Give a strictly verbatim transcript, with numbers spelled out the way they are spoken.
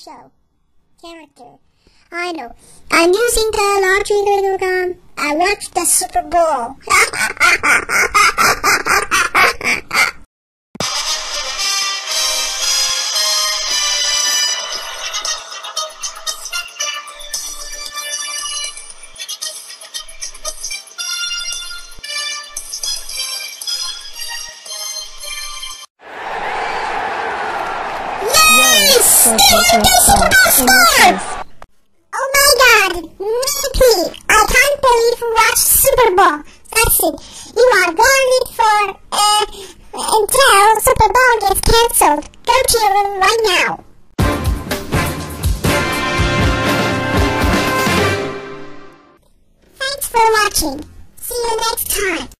show. Character. I know. I'm using the lottery gun. I watched the Super Bowl. Yes! Oh my god! Nippy! I can't believe we watched Super Bowl. That's it. You are going for, uh, until Super Bowl gets cancelled. Go to your room right now. Thanks for watching. See you next time.